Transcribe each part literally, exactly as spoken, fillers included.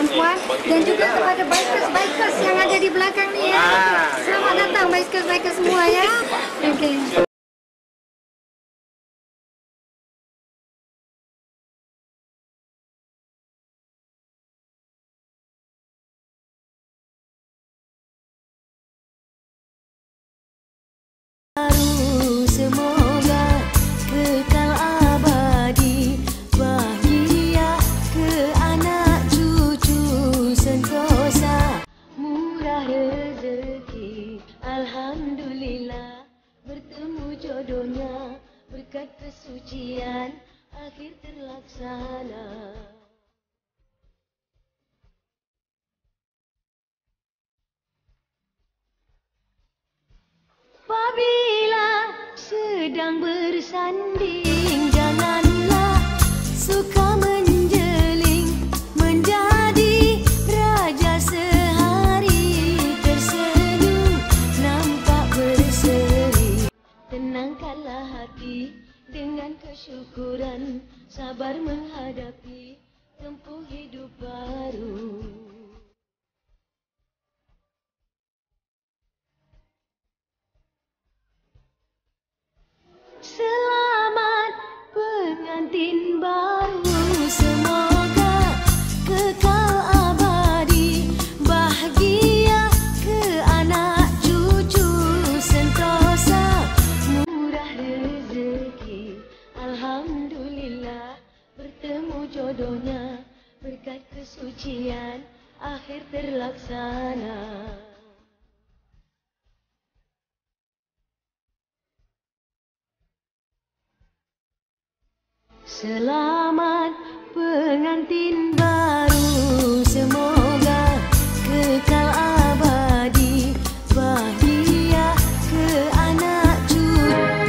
puan-puan dan juga kepada bikers-bikers yang ada di belakang ni ya. Selamat datang bikers-bikers semua ya. Okey. Alhamdulillah bertemu jodohnya berkat kesucian akhir terlaksana. Apabila sedang bersanding janganlah suka menjeling menjadi raja sehari tersenyum nampak berseri. Tenangkanlah hati dengan kesyukuran, sabar menghadapi tempuh hidup baru. Selamat pengantin baru, semoga kekal abadi, bahagia ke anak cucu sentosa, murah rezeki. Alhamdulillah bertemu jodohnya berkat kesucian akhir terlaksana. Selamat pengantin baru, semoga kekal abadi, bahagia ke anak cucu.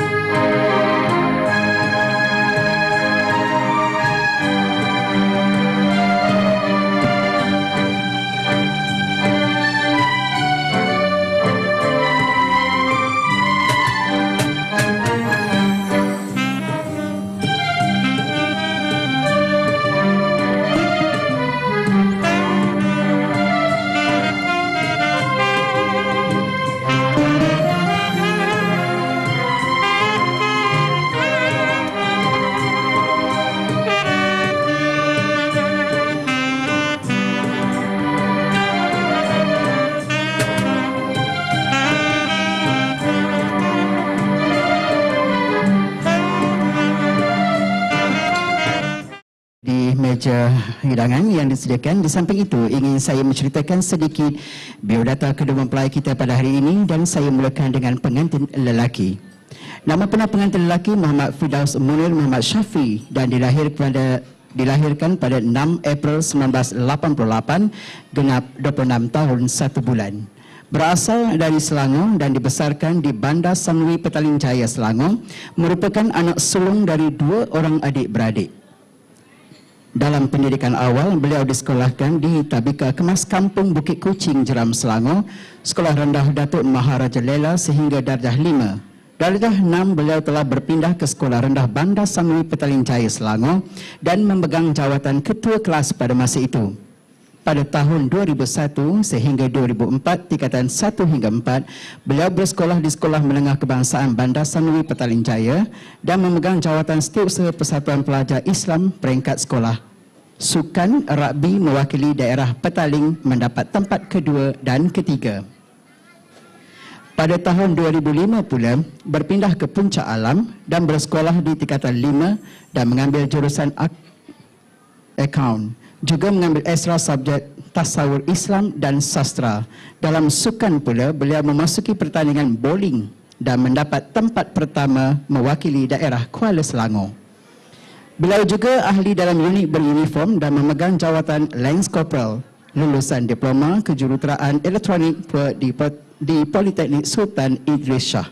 Meja hidangan yang disediakan. Di samping itu, ingin saya menceritakan sedikit biodata kedua mempelai kita pada hari ini dan saya mulakan dengan pengantin lelaki. Nama penuh pengantin lelaki Muhammad Firdaus Munir Muhammad Syafi dan dilahir pada dilahirkan pada enam April seribu sembilan ratus lapan puluh lapan, genap dua puluh enam tahun satu bulan. Berasal dari Selangor dan dibesarkan di Bandar Sanwi Petaling Jaya, Selangor, merupakan anak sulung dari dua orang adik-beradik. Dalam pendidikan awal, beliau disekolahkan di Tabika Kemas Kampung Bukit Kucing, Jeram, Selangor, Sekolah Rendah Datuk Maharaja Lela sehingga darjah lima. Darjah enam, beliau telah berpindah ke Sekolah Rendah Bandar Sanwi Petaling Jaya, Selangor dan memegang jawatan ketua kelas pada masa itu. Pada tahun dua ribu satu sehingga dua ribu empat, tingkatan satu hingga empat, beliau bersekolah di Sekolah Menengah Kebangsaan Bandar Sanwi Petaling Jaya dan memegang jawatan Setiausaha Persatuan Pelajar Islam peringkat sekolah. Sukan rugby mewakili daerah Petaling mendapat tempat kedua dan ketiga. Pada tahun dua ribu lima pula, berpindah ke Puncak Alam dan bersekolah di tingkatan lima dan mengambil jurusan akaun. Juga mengambil ekstra subjek tasawur Islam dan sastra. Dalam sukan pula, beliau memasuki pertandingan bowling dan mendapat tempat pertama mewakili daerah Kuala Selangor. Beliau juga ahli dalam unit beruniform dan memegang jawatan Lance Corporal, lulusan Diploma Kejuruteraan Elektronik di, di Politeknik Sultan Idris Shah.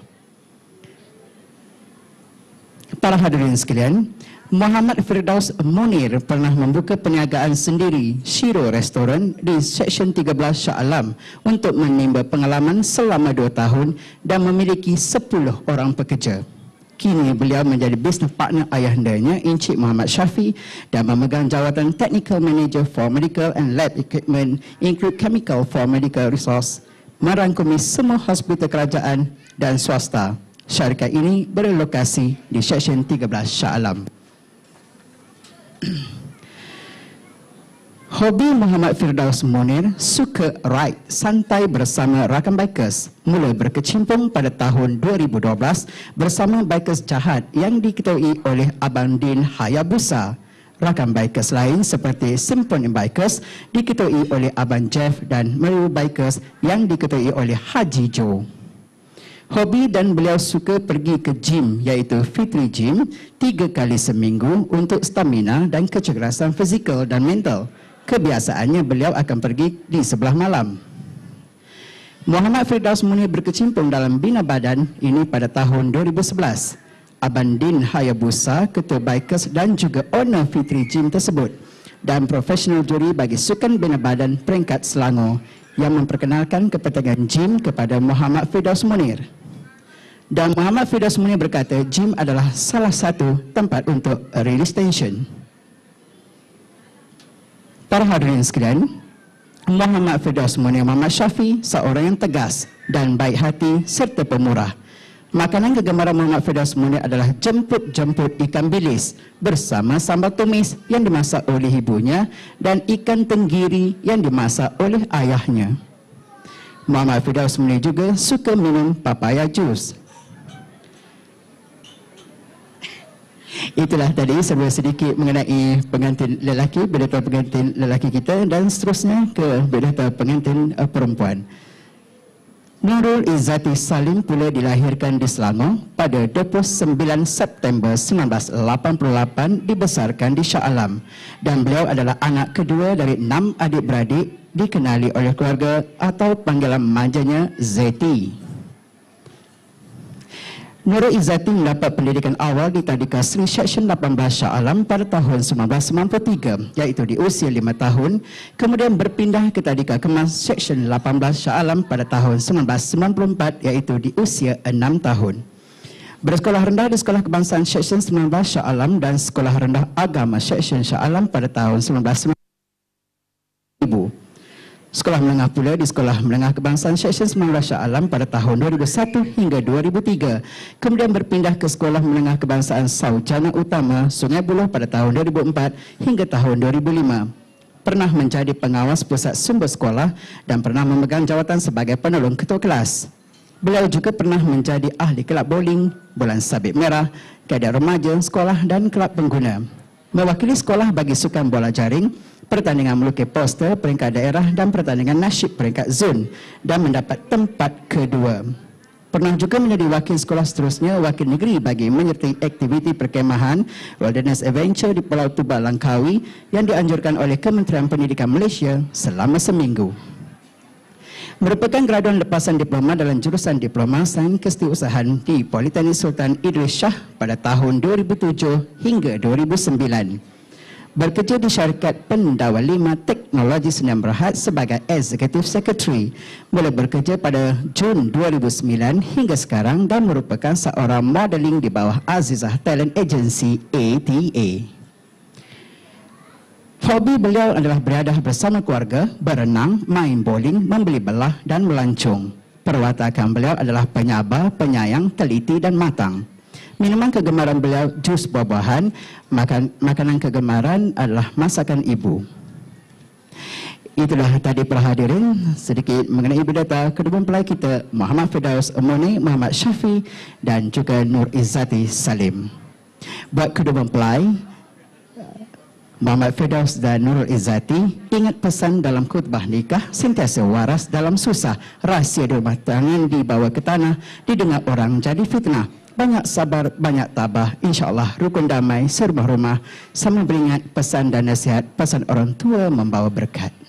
Para hadirin sekalian, Muhammad Firdaus Munir pernah membuka perniagaan sendiri, Shiro Restoran, di Seksyen tiga belas Shah Alam untuk menimba pengalaman selama dua tahun dan memiliki sepuluh orang pekerja. Kini beliau menjadi business partner ayahandanya Encik Muhammad Syafi dan memegang jawatan Technical Manager for Medical and Lab Equipment include Chemical for Medical Resource, merangkumi semua hospital kerajaan dan swasta. Syarikat ini berlokasi di Seksyen tiga belas Shah Alam. Hobi Muhammad Firdaus Munir suka ride santai bersama rakan bikers mula berkecimpung pada tahun dua ribu dua belas bersama bikers jahat yang diketuai oleh Abang Din Hayabusa. Rakan bikers lain seperti Symphony Bikers diketuai oleh Abang Jeff dan Meriu Bikers yang diketuai oleh Haji Joe. Hobi dan beliau suka pergi ke gym iaitu Fitri Gym tiga kali seminggu untuk stamina dan kecergasan fizikal dan mental. Kebiasaannya beliau akan pergi di sebelah malam. Muhammad Firdaus Munir berkecimpung dalam bina badan ini pada tahun dua ribu sebelas. Abang Din Hayabusa, ketua bikers dan juga owner Fitri Gym tersebut dan profesional juri bagi sukan bina badan peringkat Selangor yang memperkenalkan kepentingan gym kepada Muhammad Firdaus Munir. Dan Muhammad Firdaus Munir berkata gym adalah salah satu tempat untuk release tension. Para hadirin sekalian, Muhammad Firdaus Munir Muhammad Syafi seorang yang tegas dan baik hati serta pemurah. Makanan kegemaran Muhammad Firdaus Munir adalah jemput-jemput ikan bilis bersama sambal tumis yang dimasak oleh ibunya dan ikan tenggiri yang dimasak oleh ayahnya. Muhammad Firdaus Munir juga suka minum papaya jus. Itulah tadi sebuah sedikit mengenai pengantin lelaki, biodata pengantin lelaki kita, dan seterusnya ke biodata pengantin uh, perempuan. Nurul Izzati Salim pula dilahirkan di Selangor pada dua puluh sembilan September seribu sembilan ratus lapan puluh lapan, dibesarkan di Shah Alam, dan beliau adalah anak kedua dari enam adik-beradik, dikenali oleh keluarga atau panggilan manjanya Zeti. Nurul Izzati mendapat pendidikan awal di Tadika Sri Seksyen lapan belas Shah Alam pada tahun seribu sembilan ratus sembilan puluh tiga, iaitu di usia lima tahun, kemudian berpindah ke Tadika Kemas Seksyen lapan belas Shah Alam pada tahun seribu sembilan ratus sembilan puluh empat, iaitu di usia enam tahun. Bersekolah rendah di Sekolah Kebangsaan Seksyen sembilan belas Shah Alam dan Sekolah Rendah Agama Seksyen Shah Alam pada tahun seribu sembilan ratus sembilan puluh. Sekolah menengah pula di Sekolah Menengah Kebangsaan Seksyen sembilan belas Shah Alam pada tahun dua ribu satu hingga dua ribu tiga. Kemudian berpindah ke Sekolah Menengah Kebangsaan Saujana Utama Sungai Buloh pada tahun dua ribu empat hingga tahun dua ribu lima. Pernah menjadi pengawas pusat sumber sekolah dan pernah memegang jawatan sebagai penolong ketua kelas. Beliau juga pernah menjadi ahli kelab bowling, bolan sabit merah, kadet remaja sekolah dan kelab pengguna. Mewakili sekolah bagi sukan bola jaring, pertandingan melukis poster peringkat daerah dan pertandingan nasyid peringkat zon, dan mendapat tempat kedua. Pernah juga menjadi wakil sekolah seterusnya, wakil negeri bagi menyertai aktiviti perkemahan Wilderness Adventure di Pulau Tubal Langkawi yang dianjurkan oleh Kementerian Pendidikan Malaysia selama seminggu. Merupakan graduan lepasan diploma dalam jurusan Diploma Sains Kestiusahaan di Politeknik Sultan Idris Shah pada tahun dua ribu tujuh hingga dua ribu sembilan. Bekerja di syarikat Pendawa lima Teknologi Sdn Bhd sebagai Executive Secretary. Mula bekerja pada Jun dua ribu sembilan hingga sekarang dan merupakan seorang modeling di bawah Azizah Talent Agency A T A. Hobi beliau adalah beriadah bersama keluarga, berenang, main bowling, membeli belah dan melancong. Perwatakan beliau adalah penyabar, penyayang, teliti dan matang. Minuman kegemaran beliau jus buah-buahan, makan, makanan kegemaran adalah masakan ibu. Itulah tadi para hadirin sedikit mengenai biodata kedua mempelai kita, Muhammad Firdaus Munir Muhammad Syafi dan juga Nur Izzati Salim. Buat kedua mempelai Muhammad Firdaus dan Nurul Izzati, ingat pesan dalam khutbah nikah, sentiasa waras dalam susah, rahsia di rumah tangga dibawa ke tanah, didengar orang jadi fitnah. Banyak sabar, banyak tabah, insya-Allah rukun damai serumah rumah, sama beringat pesan dan nasihat pesan orang tua membawa berkat.